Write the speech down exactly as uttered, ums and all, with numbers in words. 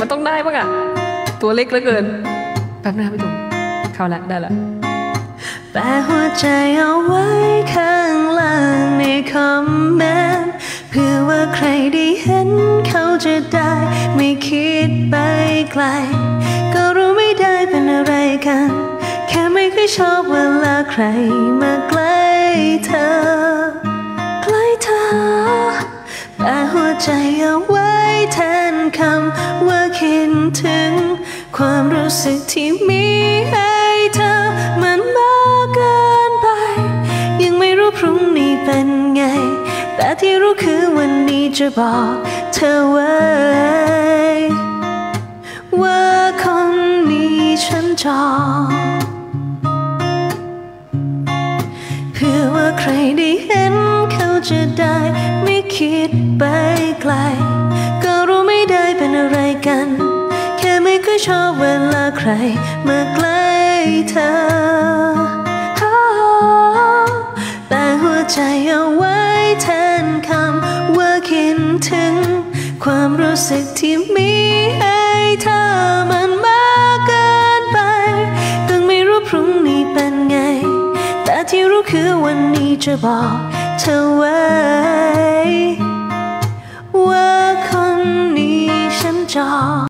มันต้องได้ปะอะตัวเล็กเหลือเกินแป๊บนึงพี่ตุ่มเข้าละได้ละแปะหัวใจเอาไว้ข้างล่างในคอมเมนต์เพื่อว่าใครได้เห็นเขาจะได้ไม่คิดไปไกลก็รู้ไม่ได้เป็นอะไรกันแค่ไม่เคยชอบเวลาใครมาใกล้เธอใกล้เธอแปะหัวใจเอาไว้แทนคำว่าคิดถึงความรู้สึกที่มีให้เธอมันมากเกินไปยังไม่รู้พรุ่งนี้เป็นไงแต่ที่รู้คือวันนี้จะบอกเธอไว้ว่าคนนี้ฉันจองเพื่อว่าใครได้เห็นเขาจะได้ไม่คิดไปไกลก็รู้ไม่ได้เป็นอะไรกันแค่ไม่เคยชอบเวลาใครมาใกล้เธอแต่หัวใจเอาไว้แทนคำว่าคิดถึงความรู้สึกที่มีให้เธอมันมากเกินไปก็ไม่รู้พรุ่งนี้เป็นไงแต่ที่รู้คือวันนี้จะบอกเธอไว้ว่าคนนี้ฉันจอง